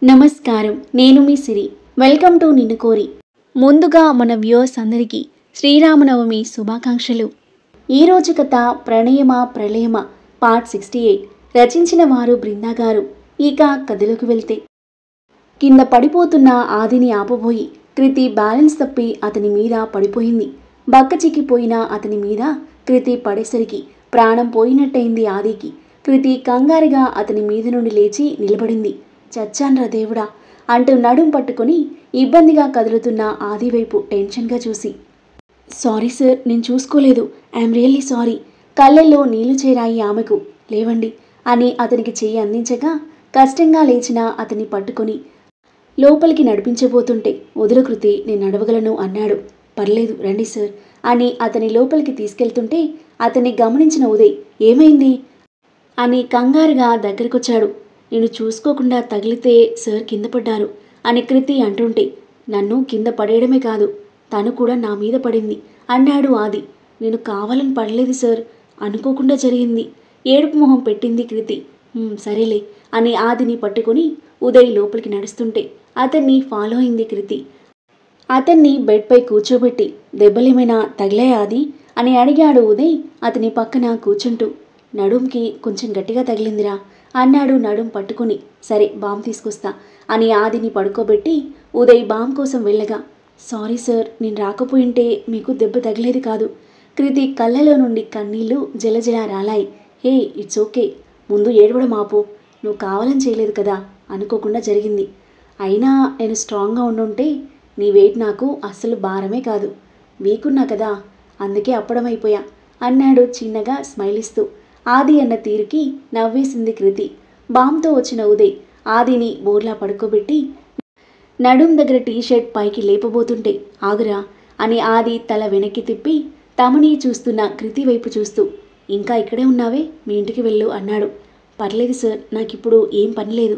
నమస్కారం, నేను మీ సిరి. Welcome to నిన్ను కోరి. ముందుగా మన వ్యూవర్స్ అందరికీ శ్రీరామనవమి శుభాకాంక్షలు. ఈరోజు కథ ప్రణయమ ప్రళయమ పార్ట్ 68. రచించిన వారు బృందా గారు. ఇక కథలోకి వెళ్తే, కింద పడిపోతున్న ఆదిని ఆపబోయి కృతి బ్యాలెన్స్ తప్పి అతని మీద పడిపోయింది. బక్క చిక్కిపోయిన అతని మీద కృతి పడేసరికి ప్రాణం పోయినట్టయింది ఆదికి. కృతి కంగారుగా అతని మీద నుండి లేచి నిలబడింది. చచ్చాన్రా దేవుడా అంటూ నడుం పట్టుకుని ఇబ్బందిగా కదులుతున్న ఆది వైపు టెన్షన్గా చూసి, సారీ సార్, నేను చూసుకోలేదు, ఐఎమ్ రియల్లీ సారీ. కళ్ళల్లో నీళ్లు చేరాయి ఆమెకు. లేవండి అని అతనికి చెయ్యి అందించగా కష్టంగా లేచిన అతన్ని పట్టుకొని లోపలికి నడిపించబోతుంటే, వదులు కృతి, నేను నడవగలను అన్నాడు. పర్లేదు రండి సార్ అని అతని లోపలికి తీసుకెళ్తుంటే అతన్ని గమనించిన ఉదయ్, ఏమైంది అని కంగారుగా దగ్గరకొచ్చాడు. నేను చూసుకోకుండా తగిలితే సార్ కింద పడ్డారు అని కృతి అంటుంటే, నన్ను కింద పడేయడమే కాదు, తను కూడా నా మీద పడింది అన్నాడు ఆది. నేను కావాలని పడలేదు సార్, అనుకోకుండా జరిగింది. ఏడుపు మొహం పెట్టింది కృతి. సరేలే అని ఆదిని పట్టుకొని ఉదయ్ లోపలికి నడుస్తుంటే అతన్ని ఫాలో అయింది కృతి. అతన్ని బెడ్పై కూర్చోబెట్టి, దెబ్బలేమైనా తగిలాయా ఆది అని అడిగాడు ఉదయ్ అతని పక్కన కూర్చుంటూ. నడుంకి కొంచెం గట్టిగా తగిలిందిరా అన్నాడు నడుం పట్టుకుని. సరే బామ్ తీసుకొస్తా అని ఆదిని పడుకోబెట్టి ఉదయ్ బామ్ కోసం వెళ్ళగా, సారీ సార్, నేను రాకపోయింటే మీకు దెబ్బ తగిలేది కాదు. కృతి కళ్ళలో నుండి కన్నీళ్లు జలజల రాలాయి. హే, ఇట్స్ ఓకే, ముందు ఏడవడం ఆపు. నువ్వు కావాలని చేయలేదు కదా, అనుకోకుండా జరిగింది. అయినా నేను స్ట్రాంగ్గా ఉండుంటే నీ వెయిట్ నాకు అస్సలు భారమే కాదు. వీకున్నా కదా, అందుకే అప్పడమైపోయా అన్నాడు చిన్నగా స్మైల్ ఇస్తూ. ఆది అన్న తీరుకి నవ్వేసింది కృతి. బామ్తో వచ్చిన ఉదయ్ ఆదిని బోర్లా పడుకోబెట్టి నడుం దగ్గర టీషర్ట్ పైకి లేపబోతుంటే, ఆగురా అని ఆది తల వెనక్కి తిప్పి తమని చూస్తున్న కృతి వైపు చూస్తూ, ఇంకా ఇక్కడే ఉన్నావే, మీ ఇంటికి వెళ్ళు అన్నాడు. పర్లేదు సార్, నాకిప్పుడు ఏం పని లేదు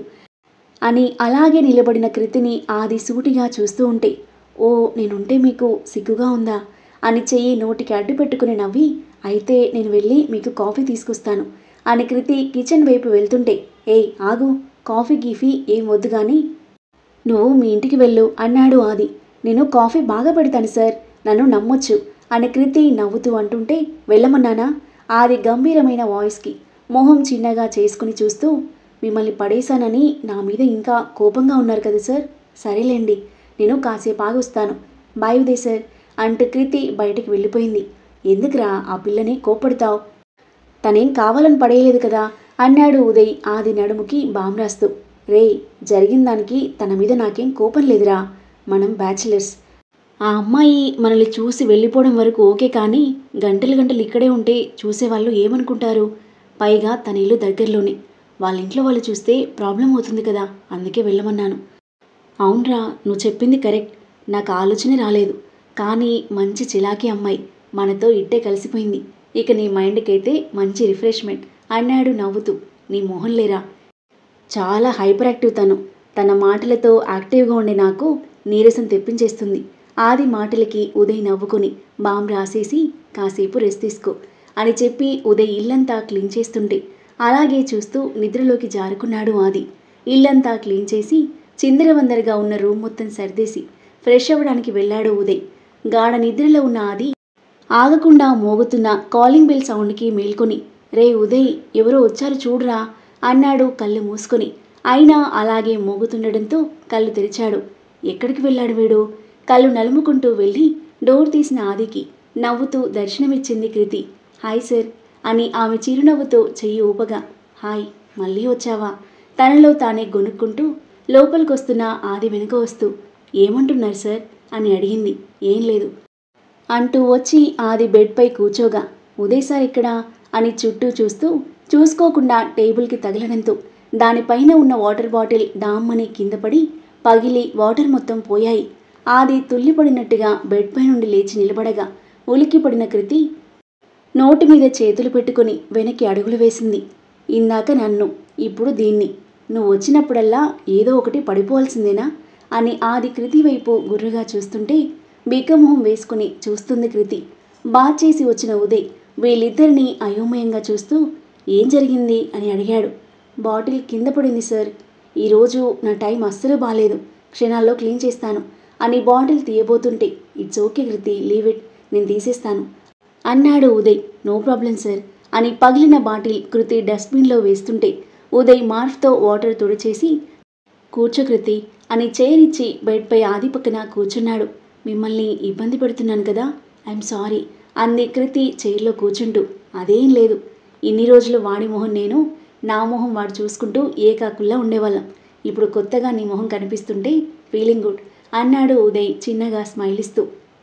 అని అలాగే నిలబడిన కృతిని ఆది సూటిగా చూస్తూ ఉంటే, ఓ, నేనుంటే మీకు సిగ్గుగా ఉందా అని చెయ్యి నోటికి అడ్డు పెట్టుకుని నవ్వి, అయితే నేను వెళ్ళి మీకు కాఫీ తీసుకొస్తాను అని కృతి కిచెన్ వైపు వెళ్తుంటే, ఏయ్ ఆగు, కాఫీ గీఫీ ఏం వద్దు కానీ నువ్వు మీ ఇంటికి వెళ్ళు అన్నాడు ఆది. నేను కాఫీ బాగా పెడతాను సార్, నన్ను నమ్మొచ్చు అని కృతి నవ్వుతూ అంటుంటే, వెళ్ళమన్నానా ఆది గంభీరమైన వాయిస్కి మొహం చిన్నగా చేసుకుని చూస్తూ, మిమ్మల్ని పడేశానని నా మీద ఇంకా కోపంగా ఉన్నారు కదా సార్, సరేలేండి, నేను కాసేపు ఆగొస్తాను, బాయ్ ఉదయ్ సార్ అంటూ కృతి బయటికి వెళ్ళిపోయింది. ఎందుకురా ఆ పిల్లని కోపడతావు, తనేం కావాలని పడేయలేదు కదా అన్నాడు ఉదయ్ ఆది నడుముకి బామ్ రాస్తూ. రే, జరిగిన దానికి తన మీద నాకేం కోపం లేదురా, మనం బ్యాచిలర్స్. ఆ అమ్మాయి మనల్ని చూసి వెళ్ళిపోవడం వరకు ఓకే, కానీ గంటలు గంటలు ఇక్కడే ఉంటే చూసేవాళ్ళు ఏమనుకుంటారు? పైగా తన ఇల్లు దగ్గరలోనే, వాళ్ళ ఇంట్లో వాళ్ళు చూస్తే ప్రాబ్లం అవుతుంది కదా, అందుకే వెళ్ళమన్నాను. అవునరా, నువ్వు చెప్పింది కరెక్ట్, నాకు ఆలోచనే రాలేదు. కానీ మంచి చిలాకీ అమ్మాయి, మనతో ఇట్టే కలిసిపోయింది. ఇక నీ మైండ్కైతే మంచి రిఫ్రెష్మెంట్ అన్నాడు నవ్వుతూ. నీ మొహం లేరా, చాలా హైపర్ యాక్టివ్ తను. తన మాటలతో యాక్టివ్గా ఉండే నాకు నీరసం తెప్పించేస్తుంది. ఆది మాటలకి ఉదయ్ నవ్వుకొని బామ్ రాసేసి కాసేపు రెస్ట్ తీసుకో అని చెప్పి ఉదయ్ ఇల్లంతా క్లీన్ చేస్తుంటే అలాగే చూస్తూ నిద్రలోకి జారుకున్నాడు ఆది. ఇల్లంతా క్లీన్ చేసి చిందరవందరగా ఉన్న రూమ్ మొత్తం సర్దేసి ఫ్రెష్ అవ్వడానికి వెళ్ళాడు ఉదయ్. గాఢ నిద్రలో ఉన్న ఆది ఆగకుండా మోగుతున్న కాలింగ్ బెల్ సౌండ్కి మేల్కొని, రే ఉదయ్, ఎవరో వచ్చారు చూడురా అన్నాడు కళ్ళు మూసుకొని. అయినా అలాగే మోగుతుండడంతో కళ్ళు తెరిచాడు. ఎక్కడికి వెళ్ళాడు వీడు? కళ్ళు నలుముకుంటూ వెళ్ళి డోర్ తీసిన ఆదికి నవ్వుతూ దర్శనమిచ్చింది కృతి. హాయ్ సార్ అని ఆమె చిరునవ్వుతో చెయ్యి ఊపగా, హాయ్, మళ్ళీ వచ్చావా తనలో తానే గొనుక్కుంటూ లోపలికొస్తున్న ఆది వెనుక వస్తూ, ఏమంటున్నారు సార్ అని అడిగింది. ఏం లేదు అంటూ వచ్చి ఆది బెడ్పై కూర్చోగా, ఉదయ్ సార్ ఎక్కడా అని చుట్టూ చూస్తూ చూసుకోకుండా టేబుల్కి తగలడంతో దానిపైన ఉన్న వాటర్ బాటిల్ డామ్మని కింద పడి పగిలి వాటర్ మొత్తం పోయాయి. ఆది తుల్లిపడినట్టుగా బెడ్పై నుండి లేచి నిలబడగా ఉలిక్కిపడిన కృతి నోటి మీద చేతులు పెట్టుకుని వెనక్కి అడుగులు వేసింది. ఇందాక నన్ను, ఇప్పుడు దీన్ని, నువ్వు వచ్చినప్పుడల్లా ఏదో ఒకటి పడిపోవాల్సిందేనా అని ఆది కృతి వైపు గుర్రుగా చూస్తుంటే బిగ్గమొహం వేసుకుని చూస్తుంది కృతి. బాత్ చేసి వచ్చిన ఉదయ్ వీళ్ళిద్దరినీ అయోమయంగా చూస్తూ, ఏం జరిగింది అని అడిగాడు. బాటిల్ కింద పడింది సార్, ఈరోజు నా టైం అస్సలు బాలేదు, క్షణాల్లో క్లీన్ చేస్తాను అని బాటిల్ తీయబోతుంటే, it's okay Kriti, leave it, నేను తీసేస్తాను అన్నాడు ఉదయ్. నో ప్రాబ్లం సార్ అని పగిలిన బాటిల్ కృతి డస్ట్బిన్లో వేస్తుంటే, ఉదయ్ మార్ఫ్తో వాటర్ తుడిచేసి, కూర్చో కృతి అని చైర్ ఇచ్చి బెడ్పై ఆది పక్కన కూర్చున్నాడు. మిమ్మల్ని ఇబ్బంది పెడుతున్నాను కదా, ఐఎమ్ సారీ అంది కృతి చైర్లో కూర్చుంటూ. అదేం లేదు, ఇన్ని రోజులు వాడి మొహం నేను, నా మొహం వాడు చూసుకుంటూ ఏకాకుల్లా ఉండేవాళ్ళం. ఇప్పుడు కొత్తగా నీ మొహం కనిపిస్తుంటే ఫీలింగ్ గుడ్ అన్నాడు ఉదయ్ చిన్నగా స్మైల్ ఇస్తూ.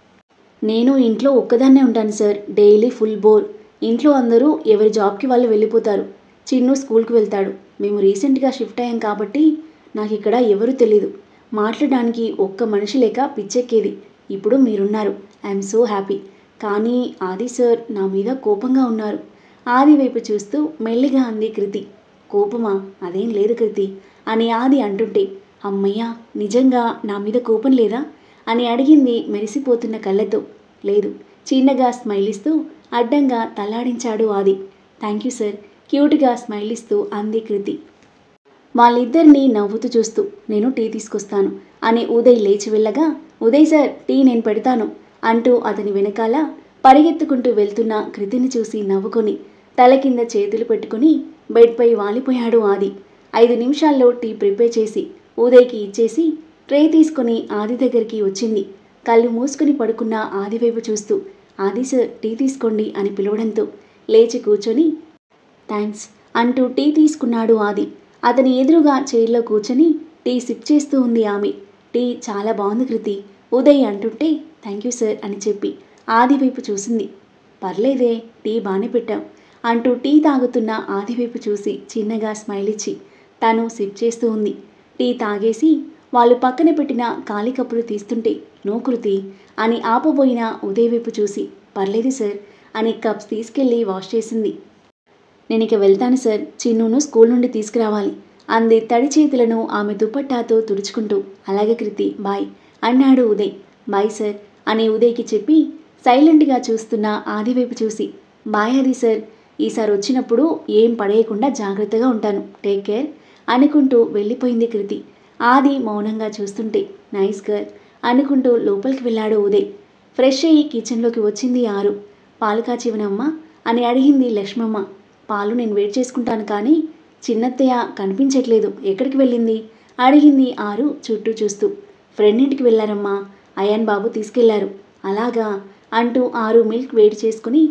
నేను ఇంట్లో ఒక్కదాన్నే ఉంటాను సార్, డైలీ ఫుల్ బోర్. ఇంట్లో అందరూ ఎవరి జాబ్కి వాళ్ళు వెళ్ళిపోతారు. చిన్ను స్కూల్కి వెళ్తాడు. మేము రీసెంట్గా షిఫ్ట్ అయ్యాం కాబట్టి నాకు ఇక్కడ ఎవరూ తెలీదు. మాట్లాడడానికి ఒక్క మనిషి లేక పిచ్చెక్కేది. ఇప్పుడు మీరున్నారు, ఐఎమ్ సో హ్యాపీ. కానీ ఆది సార్ నా మీద కోపంగా ఉన్నారు. ఆది వైపు చూస్తూ మెల్లిగా అంది కృతి. కోపమా? అదేం లేదు కృతి అని ఆది అంటుంటే, అమ్మయ్య, నిజంగా నా మీద కోపం లేదా అని అడిగింది మెరిసిపోతున్న కళ్ళతో. లేదు, చిన్నగా స్మైల్ ఇస్తూ అడ్డంగా తలాడించాడు ఆది. థ్యాంక్ యూ సార్ క్యూట్గా స్మైల్ ఇస్తూ అంది కృతి. వాళ్ళిద్దరినీ నవ్వుతూ చూస్తూ, నేను టీ తీసుకొస్తాను అని ఉదయ్ లేచి వెళ్ళగా, ఉదయ్ సార్ టీ నేను పెడతాను అంటూ అతని వెనకాల పరిగెత్తుకుంటూ వెళ్తున్న కృతిని చూసి నవ్వుకొని తల కింద చేతులు పెట్టుకుని బెడ్పై వాలిపోయాడు ఆది. 5 నిమిషాల్లో టీ ప్రిపేర్ చేసి ఉదయ్కి ఇచ్చేసి ట్రే తీసుకుని ఆది దగ్గరికి వచ్చింది. కళ్ళు మూసుకుని పడుకున్న ఆది వైపు చూస్తూ, ఆది సార్ టీ తీసుకోండి అని పిలవడంతో లేచి కూర్చొని థ్యాంక్స్ అంటూ టీ తీసుకున్నాడు ఆది. అతని ఎదురుగా చైర్లో కూర్చొని టీ సిప్ చేస్తూ ఉంది ఆమె. టీ చాలా బాగుంది కృతి ఉదయ్ అంటుంటే, థ్యాంక్ యూ సార్ అని చెప్పి ఆది వైపు చూసింది. పర్లేదే, టీ బాగానే పెట్టాం అంటూ టీ తాగుతున్న ఆది వైపు చూసి చిన్నగా స్మైల్ ఇచ్చి తను సిప్ చేస్తూ ఉంది. టీ తాగేసి వాళ్ళు పక్కన పెట్టిన ఖాళీ కప్పులు తీస్తుంటే, నో కృతి అని ఆపబోయిన ఉదయ్ వైపు చూసి, పర్లేదు సార్ అని కప్స్ తీసుకెళ్ళి వాష్ చేసింది. నేను ఇక వెళ్తాను సార్, చిన్నును స్కూల్ నుండి తీసుకురావాలి అంది తడి చేతులను ఆమె దుపట్టాతో తుడుచుకుంటూ. అలాగే కృతి, బాయ్ అన్నాడు ఉదయ్. బాయ్ సార్ అని ఉదయ్కి చెప్పి సైలెంట్గా చూస్తున్న ఆది వైపు చూసి, బాయ్ ఆది సార్, ఈసారి వచ్చినప్పుడు ఏం పడేయకుండా జాగ్రత్తగా ఉంటాను, టేక్ కేర్ అనుకుంటూ వెళ్ళిపోయింది కృతి. ఆది మౌనంగా చూస్తుంటే, నైస్ గర్ల్ అనుకుంటూ లోపలికి వెళ్ళాడు ఉదయ్. ఫ్రెష్ అయ్యి కిచెన్లోకి వచ్చింది ఆరు. పాలు కాచివనమ్మా అని అడిగింది లక్ష్మమ్మ. పాలు నేను వేడి చేసుకుంటాను కానీ చిన్నత్తయ్య కనిపించట్లేదు, ఎక్కడికి వెళ్ళింది అడిగింది ఆరు చుట్టూ చూస్తూ. ఫ్రెండ్ ఇంటికి వెళ్ళారమ్మా, అయాన్ బాబు తీసుకెళ్లారు. అలాగా అంటూ ఆరు మిల్క్ వేడి చేసుకుని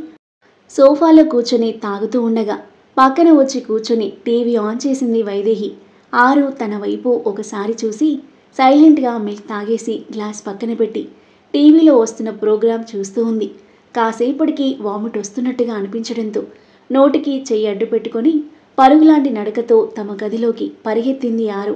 సోఫాలో కూర్చొని తాగుతూ ఉండగా పక్కన వచ్చి కూర్చొని టీవీ ఆన్ చేసింది వైదేహి. ఆరు తన వైపు ఒకసారి చూసి సైలెంట్గా మిల్క్ తాగేసి గ్లాస్ పక్కన పెట్టి టీవీలో వస్తున్న ప్రోగ్రాం చూస్తూ ఉంది. కాసేపటికి వామిట్ వస్తున్నట్టుగా అనిపించడంతో నోటికి చెయ్యి అడ్డు పెట్టుకొని పరుగులాంటి నడకతో తమ గదిలోకి పరిగెత్తింది ఆరు.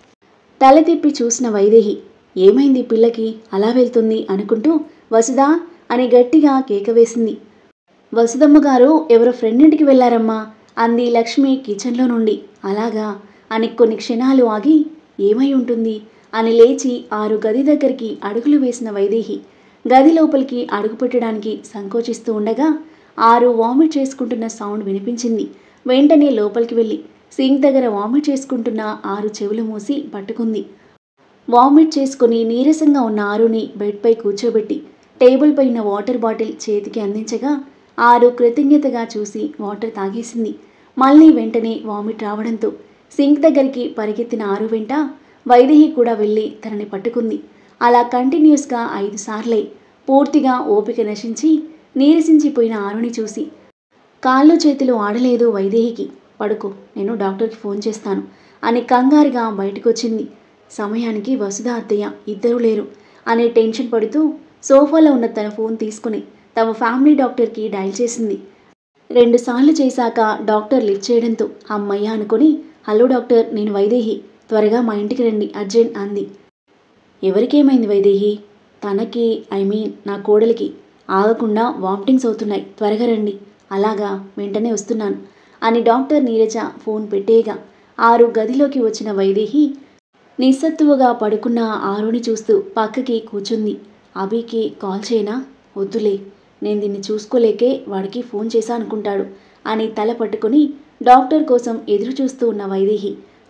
తల తిప్పి చూసిన వైదేహి, ఏమైంది పిల్లకి అలా వెళ్తుంది అనుకుంటూ వసుదా అని గట్టిగా కేక వేసింది. వసుదమ్మ గారు ఎవరో ఫ్రెండ్ ఇంటికి వెళ్ళారమ్మా అంది లక్ష్మి కిచెన్లో నుండి. అలాగా అని కొన్ని క్షణాలు ఆగి, ఏమై ఉంటుంది అని లేచి ఆరు గది దగ్గరికి అడుగులు వేసిన వైదేహి గది లోపలికి అడుగు పెట్టడానికి సంకోచిస్తూ ఉండగా ఆరు వామిట్ చేసుకుంటున్న సౌండ్ వినిపించింది. వెంటనే లోపలికి వెళ్ళి సింక్ దగ్గర వామిట్ చేసుకుంటున్న ఆరు చెవులు మూసి పట్టుకుంది. వామిట్ చేసుకుని నీరసంగా ఉన్న ఆరుని బెడ్పై కూర్చోబెట్టి టేబుల్ పైన వాటర్ బాటిల్ చేతికి అందించగా ఆరు కృతజ్ఞతగా చూసి వాటర్ తాగేసింది. మళ్ళీ వెంటనే వామిట్ రావడంతో సింక్ దగ్గరికి పరిగెత్తిన ఆరు వెంట వైదేహి కూడా వెళ్ళి తనని పట్టుకుంది. అలా కంటిన్యూస్గా 5 సార్లే. పూర్తిగా ఓపిక నశించి నీరసించిపోయిన ఆరుని చూసి కాళ్ళు చేతులు ఆడలేదు వైదేహికి. పడుకో, నేను డాక్టర్కి ఫోన్ చేస్తాను అని కంగారుగా బయటకొచ్చింది. సమయానికి వసుధ అత్తయ్య ఇద్దరూ లేరు అనే టెన్షన్ పడుతూ సోఫాలో ఉన్న తన ఫోన్ తీసుకుని తమ ఫ్యామిలీ డాక్టర్కి డయల్ చేసింది. 2 సార్లు చేశాక డాక్టర్ లిఫ్ట్ చేయడంతో అమ్మయ్య అనుకుని, హలో డాక్టర్, నేను వైదేహి, త్వరగా మా ఇంటికి రండి, అర్జెంట్ అంది. ఎవరికేమైంది వైదేహి? తనకి, నా కోడలికి ఆగకుండా వామిటింగ్స్ అవుతున్నాయి, త్వరగా రండి. అలాగా, వెంటనే వస్తున్నాను అని డాక్టర్ నీరజ ఫోన్ పెట్టేయగా ఆరు గదిలోకి వచ్చిన వైదేహి నిస్సత్తువగా పడుకున్న ఆరుని చూస్తూ పక్కకి కూర్చుంది. అభికి కాల్ చేయనా? వద్దులే, నేను దీన్ని చూసుకోలేకే వాడికి ఫోన్ చేశా అనుకుంటాడు అని తల పట్టుకుని డాక్టర్ కోసం ఎదురు చూస్తూ ఉన్న వైదేహి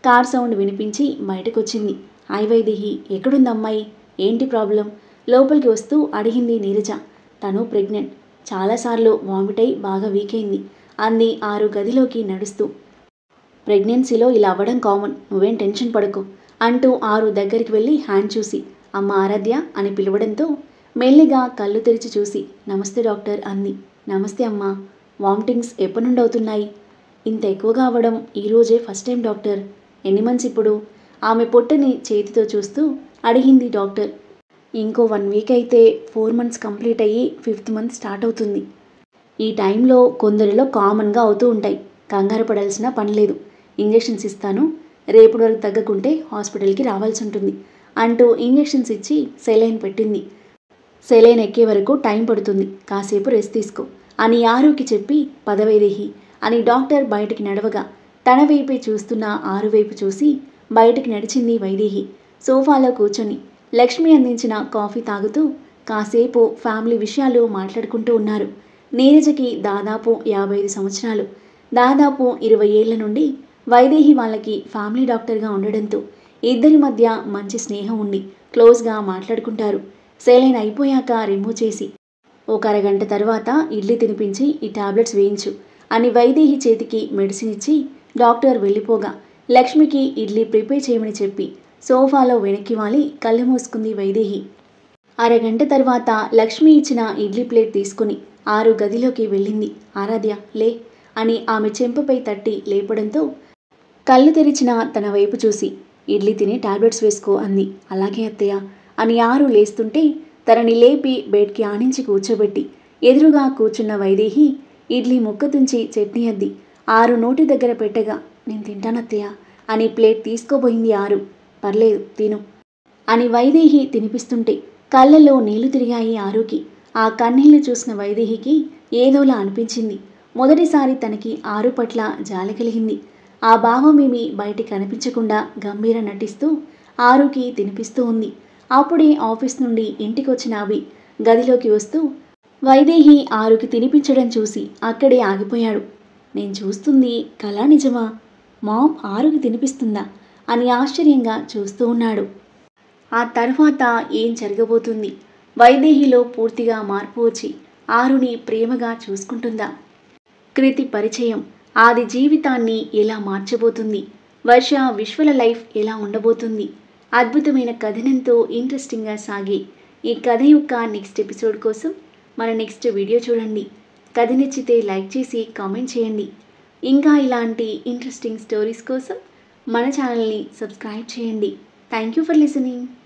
కార్ సౌండ్ వినిపించి బయటకొచ్చింది. హాయ్ వైదేహి, ఎక్కడుంది అమ్మాయి? ఏంటి ప్రాబ్లం? లోపలికి వస్తూ అడిగింది నీరజ. తను ప్రెగ్నెంట్. చాలాసార్లు వామిట్ అయి బాగా వీక్ అయింది అంది ఆరు గదిలోకి నడుస్తూ. ప్రెగ్నెన్సీలో ఇలా అవ్వడం కామన్, నువ్వేం టెన్షన్ పడకు అంటూ ఆరు దగ్గరికి వెళ్ళి హ్యాండ్ చూసి అమ్మ ఆరాధ్య అని పిలవడంతో మెల్లిగా కళ్ళు తెరిచి చూసి నమస్తే డాక్టర్ అంది. నమస్తే అమ్మా. వామిటింగ్స్ ఎప్పటి నుండి అవుతున్నాయి? ఇంత ఎక్కువగా అవ్వడం ఈరోజే ఫస్ట్ టైం డాక్టర్. ఎన్ని మంత్స్ ఇప్పుడు? ఆమె పొట్టని చేతితో చూస్తూ అడిగింది డాక్టర్. ఇంకో 1 వీక్ అయితే 4 మంత్స్ కంప్లీట్ అయ్యి 5th మంత్ స్టార్ట్ అవుతుంది. ఈ టైంలో కొందరిలో కామన్గా అవుతూ ఉంటాయి. కంగారు పడాల్సిన పని లేదు. ఇంజెక్షన్స్ ఇస్తాను, రేపటి వరకు తగ్గకుంటే హాస్పిటల్కి రావాల్సి ఉంటుంది అంటూ ఇంజెక్షన్స్ ఇచ్చి సెలైన్ పెట్టింది. సెలైన్ ఎక్కే వరకు టైం పడుతుంది, కాసేపు రెస్ట్ తీసుకో అని ఆరుకి చెప్పి పదవైదేహి అని డాక్టర్ బయటికి నడవగా తన వైపే చూస్తున్న ఆరు వైపు చూసి బయటికి నడిచింది వైదేహి. సోఫాలో కూర్చొని లక్ష్మి అందించిన కాఫీ తాగుతూ కాసేపు ఫ్యామిలీ విషయాలు మాట్లాడుకుంటూ ఉన్నారు. నీరజకి దాదాపు 55 సంవత్సరాలు. దాదాపు 20 ఏళ్ల నుండి వైదేహి వాళ్ళకి ఫ్యామిలీ డాక్టర్గా ఉండడంతో ఇద్దరి మధ్య మంచి స్నేహం ఉండి క్లోజ్గా మాట్లాడుకుంటారు. సెలైన్ అయిపోయాక రిమూవ్ చేసి ఒక అరగంట తర్వాత ఇడ్లీ తినిపించి ఈ టాబ్లెట్స్ వేయించు అని వైదేహి చేతికి మెడిసిన్ ఇచ్చి డాక్టర్ వెళ్ళిపోగా లక్ష్మికి ఇడ్లీ ప్రిపేర్ చేయమని చెప్పి సోఫాలో వెనక్కి వాలి కళ్ళు మూసుకుంది వైదేహి. అరగంట తర్వాత లక్ష్మి ఇచ్చిన ఇడ్లీ ప్లేట్ తీసుకుని ఆరు గదిలోకి వెళ్ళింది. ఆరాధ్య లే అని ఆమె చెంపపై తట్టి లేపడంతో కళ్ళు తెరిచిన తన వైపు చూసి ఇడ్లీ తిని టాబ్లెట్స్ వేసుకో అంది. అలాగే అత్తయ్య అని ఆరు లేస్తుంటే తనని లేపి బెడ్కి ఆనించి కూర్చోబెట్టి ఎదురుగా కూర్చున్న వైదేహి ఇడ్లీ ముక్క తుంచి చట్నీ అద్ది ఆరు నోటి దగ్గర పెట్టగా నేను తింటానత్తయ్య అని ప్లేట్ తీసుకోబోయింది ఆరు. పర్లేదు తిను అని వైదేహి తినిపిస్తుంటే కళ్ళల్లో నీళ్లు తిరిగాయి ఆరుకి. ఆ కన్నీళ్లు చూసిన వైదేహికి ఏదోలా అనిపించింది. మొదటిసారి తనకి ఆరు పట్ల జాలి కలిగింది. ఆ భావమేమీ బయటికి కనిపించకుండా గంభీర నటిస్తూ ఆరుకి తినిపిస్తూ ఉంది. అప్పుడే ఆఫీస్ నుండి ఇంటికొచ్చిన అభి గదిలోకి వస్తూ వైదేహి ఆరుకి తినిపించడం చూసి అక్కడే ఆగిపోయాడు. నేను చూస్తుంది కళా నిజమా? మామ్ ఆరుకి తినిపిస్తుందా అని ఆశ్చర్యంగా చూస్తూ ఉన్నాడు. ఆ తర్వాత ఏం జరగబోతుంది? వైదేహిలో పూర్తిగా మార్పు వచ్చి ఆరుని ప్రేమగా చూసుకుంటుందా? కృతి పరిచయం ఆది జీవితాన్ని ఎలా మార్చబోతుంది? వర్ష విశ్వల లైఫ్ ఎలా ఉండబోతుంది? అద్భుతమైన కథనంతో ఇంట్రెస్టింగ్గా సాగే ఈ కథ యొక్క నెక్స్ట్ ఎపిసోడ్ కోసం మన నెక్స్ట్ వీడియో చూడండి. కథ నచ్చితే లైక్ చేసి కామెంట్ చేయండి. ఇంకా ఇలాంటి ఇంట్రెస్టింగ్ స్టోరీస్ కోసం మన ఛానల్ని సబ్స్క్రైబ్ చేయండి. Thank you for listening.